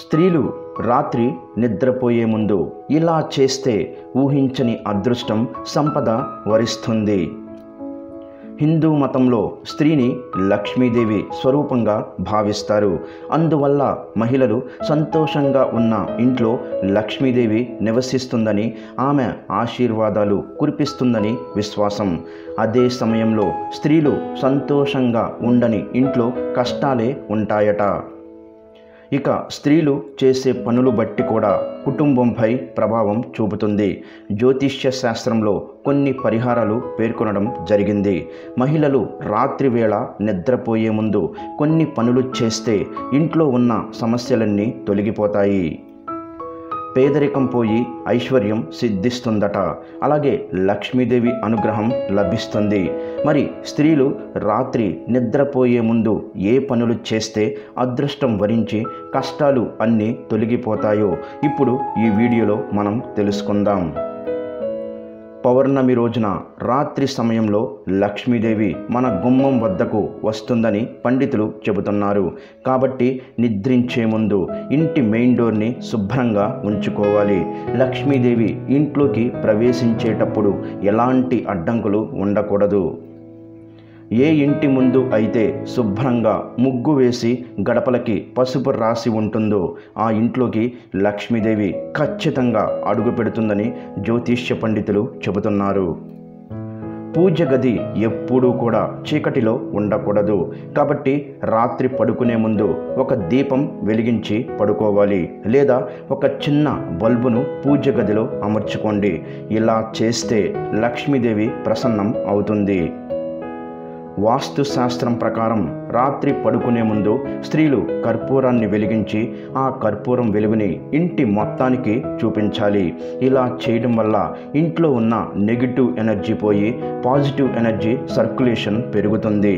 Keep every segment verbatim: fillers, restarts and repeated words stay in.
స్త్రీలు రాత్రి నిద్రపోయే ముందు ఇలా చేస్తే ఊహించని అదృష్టం, సంపద వరిస్తుంది. హిందూ మతంలో స్త్రీని లక్ష్మీదేవి స్వరూపంగా భావిస్తారు. అందువల్ల మహిళలు సంతోషంగా ఉన్న ఇంట్లో లక్ష్మీదేవి నివసిస్తుందని, ఆమె ఆశీర్వాదాలు కురిపిస్తుందని విశ్వాసం. అదే సమయంలో స్త్రీలు సంతోషంగా ఉండని ఇంట్లో కష్టాలే ఉంటాయట. ఇక స్త్రీలు చేసే పనులు బట్టి కూడా కుటుంబంపై ప్రభావం చూపుతుంది. జ్యోతిష్య శాస్త్రంలో కొన్ని పరిహారాలు పేర్కొనడం జరిగింది. మహిళలు రాత్రి వేళ నిద్రపోయే ముందు కొన్ని పనులు చేస్తే ఇంట్లో ఉన్న సమస్యలన్నీ తొలగిపోతాయి. పేదరికం పోయి ఐశ్వర్యం సిద్ధిస్తుందట. అలాగే లక్ష్మీదేవి అనుగ్రహం లభిస్తుంది. మరి స్త్రీలు రాత్రి నిద్రపోయే ముందు ఏ పనులు చేస్తే అదృష్టం వరించి కష్టాలు అన్నీ తొలగిపోతాయో ఇప్పుడు ఈ వీడియోలో మనం తెలుసుకుందాం. పౌర్ణమి రోజున రాత్రి సమయంలో లక్ష్మీదేవి మన గుమ్మం వద్దకు వస్తుందని పండితులు చెబుతున్నారు. కాబట్టి నిద్రించే ముందు ఇంటి మెయిన్ డోర్ని శుభ్రంగా ఉంచుకోవాలి. లక్ష్మీదేవి ఇంట్లోకి ప్రవేశించేటప్పుడు ఎలాంటి అడ్డంకులు ఉండకూడదు. ఏ ఇంటి ముందు అయితే శుభ్రంగా ముగ్గు వేసి గడపలకి పసుపు రాసి ఉంటుందో ఆ ఇంట్లోకి లక్ష్మీదేవి ఖచ్చితంగా అడుగు పెడుతుందని జ్యోతిష్య పండితులు చెబుతున్నారు. పూజ గది ఎప్పుడూ కూడా చీకటిలో ఉండకూడదు. కాబట్టి రాత్రి పడుకునే ముందు ఒక దీపం వెలిగించి పడుకోవాలి, లేదా ఒక చిన్న బల్బును పూజ గదిలో అమర్చుకోండి. ఇలా చేస్తే లక్ష్మీదేవి ప్రసన్నం అవుతుంది. వాస్తు శాస్త్రం ప్రకారం రాత్రి పడుకునే ముందు స్త్రీలు కర్పూరాన్ని వెలిగించి ఆ కర్పూరం వెలుగుని ఇంటి మొత్తానికి చూపించాలి. ఇలా చేయడం వల్ల ఇంట్లో ఉన్న నెగిటివ్ ఎనర్జీ పోయి పాజిటివ్ ఎనర్జీ సర్క్యులేషన్ పెరుగుతుంది.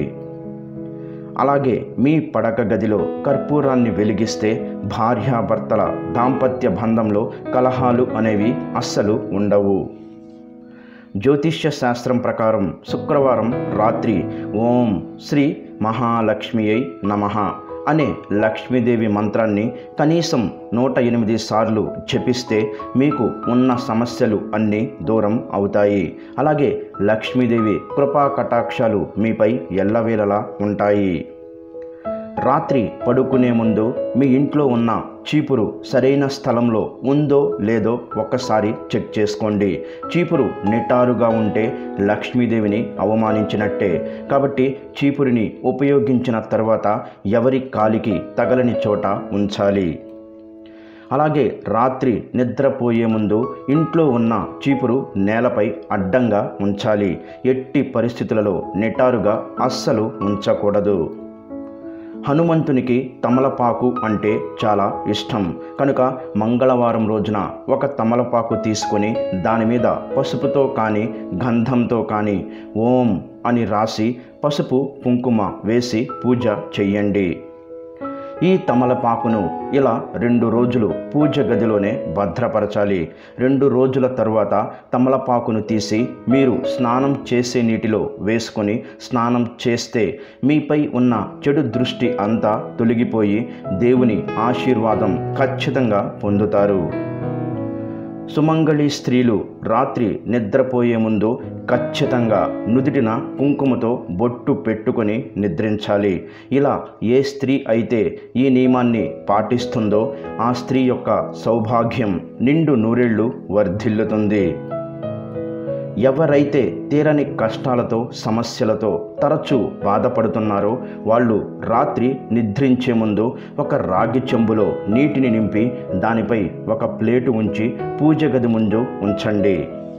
అలాగే మీ పడక గదిలో కర్పూరాన్ని వెలిగిస్తే భార్యాభర్తల దాంపత్య బంధంలో కలహాలు అనేవి అస్సలు ఉండవు. జ్యోతిష్య శాస్త్రం ప్రకారం శుక్రవారం రాత్రి ఓం శ్రీ మహాలక్ష్మియై నమః అనే లక్ష్మీదేవి మంత్రాన్ని కనీసం నూట ఎనిమిది సార్లు జపిస్తే మీకు ఉన్న సమస్యలు అన్నీ దూరం అవుతాయి. అలాగే లక్ష్మీదేవి కృపా కటాక్షాలు మీపై ఎల్లవేళలా ఉంటాయి. రాత్రి పడుకునే ముందు మీ ఇంట్లో ఉన్న చీపురు సరైన స్థలంలో ఉందో లేదో ఒక్కసారి చెక్ చేసుకోండి. చీపురు నిటారుగా ఉంటే లక్ష్మీదేవిని అవమానించినట్టే. కాబట్టి చీపురిని ఉపయోగించిన తర్వాత ఎవరి కాలికి తగలని చోట ఉంచాలి. అలాగే రాత్రి నిద్రపోయే ముందు ఇంట్లో ఉన్న చీపురు నేలపై అడ్డంగా ఉంచాలి. ఎట్టి పరిస్థితులలో నిటారుగా అస్సలు ఉంచకూడదు. హనుమంతునికి తమలపాకు అంటే చాలా ఇష్టం కనుక మంగళవారం రోజున ఒక తమలపాకు తీసుకొని దాని మీద పసుపుతో కానీ గంధంతో కానీ ఓం అని రాసి పసుపు కుంకుమ వేసి పూజ చెయ్యండి. ఈ తమలపాకును ఇలా రెండు రోజులు పూజ గదిలోనే భద్రపరచాలి. రెండు రోజుల తర్వాత తమలపాకును తీసి మీరు స్నానం చేసే నీటిలో వేసుకొని స్నానం చేస్తే మీపై ఉన్న చెడు దృష్టి అంతా తొలగిపోయి దేవుని ఆశీర్వాదం ఖచ్చితంగా పొందుతారు. సుమంగళి స్త్రీలు రాత్రి నిద్రపోయే ముందు ఖచ్చితంగా నుదిటిన కుంకుమతో బొట్టు పెట్టుకొని నిద్రించాలి. ఇలా ఏ స్త్రీ అయితే ఈ నియమాన్ని పాటిస్తుందో ఆ స్త్రీ యొక్క సౌభాగ్యం నిండు నూరేళ్లు వర్ధిల్లుతుంది. ఎవరైతే తీరని కష్టాలతో సమస్యలతో తరచూ బాధపడుతున్నారో వాళ్ళు రాత్రి నిద్రించే ముందు ఒక రాగి చెంబులో నీటిని నింపి దానిపై ఒక ప్లేటు ఉంచి పూజ గది ముందు ఉంచండి.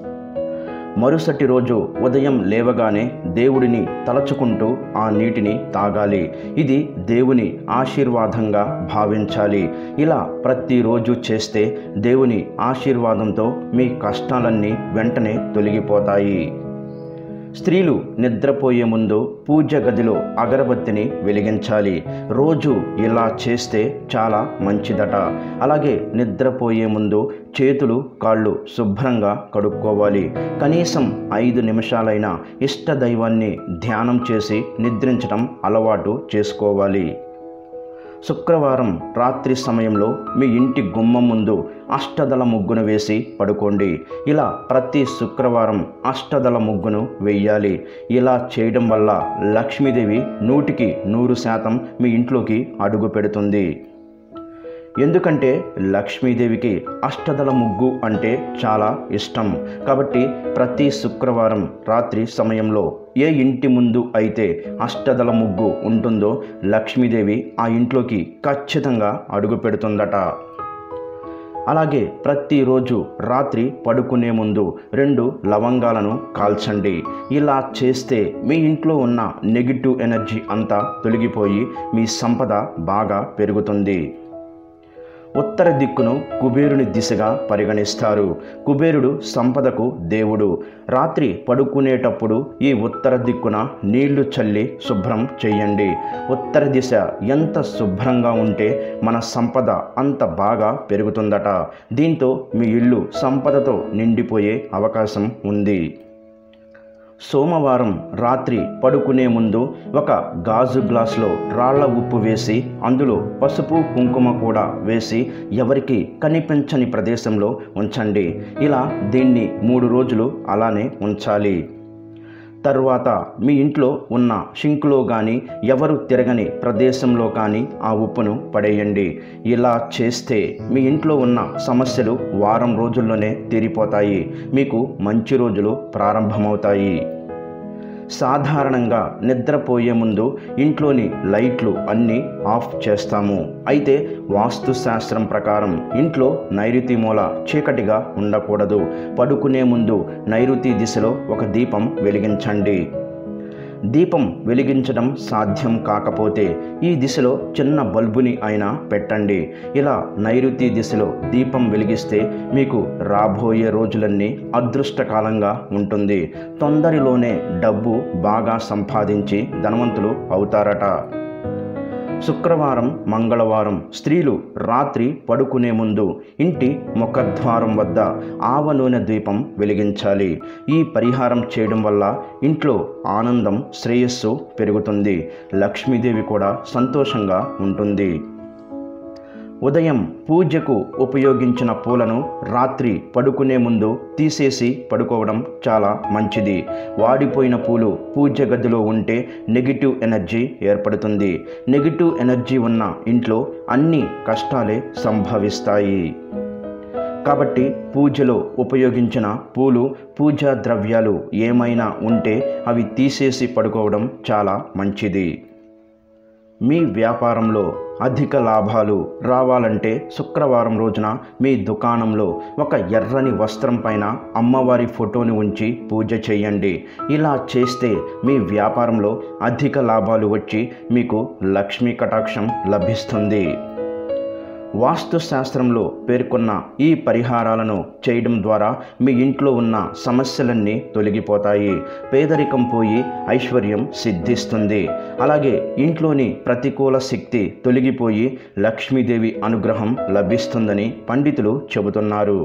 మరుసటి రోజు ఉదయం లేవగానే దేవుడిని తలచుకుంటూ ఆ నీటిని తాగాలి. ఇది దేవుని ఆశీర్వాదంగా భావించాలి. ఇలా ప్రతిరోజు చేస్తే దేవుని ఆశీర్వాదంతో మీ కష్టాలన్నీ వెంటనే తొలగిపోతాయి. స్త్రీలు నిద్రపోయే ముందు పూజ గదిలో అగరబత్తిని వెలిగించాలి. రోజు ఇలా చేస్తే చాలా మంచిదట. అలాగే నిద్రపోయే ముందు చేతులు కాళ్ళు శుభ్రంగా కడుక్కోవాలి. కనీసం ఐదు నిమిషాలైనా ఇష్ట దైవాన్ని ధ్యానం చేసి నిద్రించడం అలవాటు చేసుకోవాలి. శుక్రవారం రాత్రి సమయంలో మీ ఇంటి గుమ్మం ముందు అష్టదళ ముగ్గును వేసి పడుకోండి. ఇలా ప్రతి శుక్రవారం అష్టదళ ముగ్గును వేయాలి. ఇలా చేయడం వల్ల లక్ష్మీదేవి నూటికి నూరు శాతం మీ ఇంట్లోకి అడుగు పెడుతుంది. ఎందుకంటే లక్ష్మీదేవికి అష్టదళ ముగ్గు అంటే చాలా ఇష్టం. కాబట్టి ప్రతి శుక్రవారం రాత్రి సమయంలో ఏ ఇంటి ముందు అయితే అష్టదళ ముగ్గు ఉంటుందో లక్ష్మీదేవి ఆ ఇంట్లోకి ఖచ్చితంగా అడుగు పెడుతుందట. అలాగే ప్రతిరోజు రాత్రి పడుకునే ముందు రెండు లవంగాలను కాల్చండి. ఇలా చేస్తే మీ ఇంట్లో ఉన్న నెగిటివ్ ఎనర్జీ అంతా తొలగిపోయి మీ సంపద బాగా పెరుగుతుంది. ఉత్తర దిక్కును కుబేరుని దిశగా పరిగణిస్తారు. కుబేరుడు సంపదకు దేవుడు. రాత్రి పడుకునేటప్పుడు ఈ ఉత్తర దిక్కున నీళ్లు చల్లి శుభ్రం చేయండి. ఉత్తర దిశ ఎంత శుభ్రంగా ఉంటే మన సంపద అంత బాగా పెరుగుతుందట. దీంతో మీ ఇల్లు సంపదతో నిండిపోయే అవకాశం ఉంది. సోమవారం రాత్రి పడుకునే ముందు ఒక గాజు గ్లాసులో రాళ్ల ఉప్పు వేసి అందులో పసుపు కుంకుమ కూడా వేసి ఎవరికి కనిపించని ప్రదేశంలో ఉంచండి. ఇలా దీన్ని మూడు రోజులు అలానే ఉంచాలి. తరువాత మీ ఇంట్లో ఉన్న షింకులో కానీ ఎవరు తిరగని ప్రదేశంలో కానీ ఆ ఉప్పును పడేయండి. ఇలా చేస్తే మీ ఇంట్లో ఉన్న సమస్యలు వారం రోజుల్లోనే తీరిపోతాయి. మీకు మంచి రోజులు ప్రారంభమవుతాయి. సాధారణంగా నిద్రపోయే ముందు ఇంట్లోని లైట్లు అన్నీ ఆఫ్ చేస్తాము. అయితే వాస్తు శాస్త్రం ప్రకారం ఇంట్లో నైరుతి మూల చీకటిగా ఉండకూడదు. పడుకునే ముందు నైరుతి దిశలో ఒక దీపం వెలిగించండి. దీపం వెలిగించడం సాధ్యం కాకపోతే ఈ దిశలో చిన్న బల్బుని అయినా పెట్టండి. ఇలా నైరుతి దిశలో దీపం వెలిగిస్తే మీకు రాబోయే రోజులన్నీ అదృష్టకాలంగా ఉంటుంది. తొందరలోనే డబ్బు బాగా సంపాదించి ధనవంతులు అవుతారట. శుక్రవారం మంగళవారం స్త్రీలు రాత్రి పడుకునే ముందు ఇంటి ముఖద్వారం వద్ద ఆవ నూనె దీపం వెలిగించాలి. ఈ పరిహారం చేయడం వల్ల ఇంట్లో ఆనందం శ్రేయస్సు పెరుగుతుంది. లక్ష్మీదేవి కూడా సంతోషంగా ఉంటుంది. ఉదయం పూజకు ఉపయోగించిన పూలను రాత్రి పడుకునే ముందు తీసేసి పడుకోవడం చాలా మంచిది. వాడిపోయిన పూలు పూజ గదిలో ఉంటే నెగిటివ్ ఎనర్జీ ఏర్పడుతుంది. నెగిటివ్ ఎనర్జీ ఉన్న ఇంట్లో అన్ని కష్టాలే సంభవిస్తాయి. కాబట్టి పూజలో ఉపయోగించిన పూలు పూజా ద్రవ్యాలు ఏమైనా ఉంటే అవి తీసేసి పడుకోవడం చాలా మంచిది. మీ వ్యాపారంలో అధిక లాభాలు రావాలంటే శుక్రవారం రోజున మీ దుకాణంలో ఒక ఎర్రని వస్త్రం పైన అమ్మవారి ఫోటోని ఉంచి పూజ చేయండి. ఇలా చేస్తే మీ వ్యాపారంలో అధిక లాభాలు వచ్చి మీకు లక్ష్మీ కటాక్షం లభిస్తుంది. వాస్తు శాస్త్రంలో పేర్కొన్న ఈ పరిహారాలను చేయడం ద్వారా మీ ఇంట్లో ఉన్న సమస్యలన్నీ తొలగిపోతాయి. పేదరికం పోయి ఐశ్వర్యం సిద్ధిస్తుంది. అలాగే ఇంట్లోని ప్రతికూల శక్తి తొలగిపోయి లక్ష్మీదేవి అనుగ్రహం లభిస్తుందని పండితులు చెబుతున్నారు.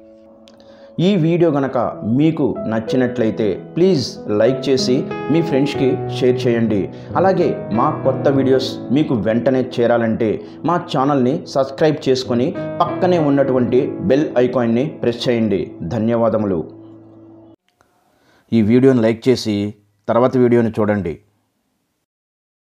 ఈ వీడియో గనక మీకు నచ్చినట్లయితే ప్లీజ్ లైక్ చేసి మీ ఫ్రెండ్స్కి షేర్ చేయండి. అలాగే మా కొత్త వీడియోస్ మీకు వెంటనే చేరాలంటే మా ఛానల్ని సబ్స్క్రైబ్ చేసుకొని పక్కనే ఉన్నటువంటి బెల్ ఐకాన్ని ప్రెస్ చేయండి. ధన్యవాదములు. ఈ వీడియోని లైక్ చేసి తర్వాత వీడియోని చూడండి.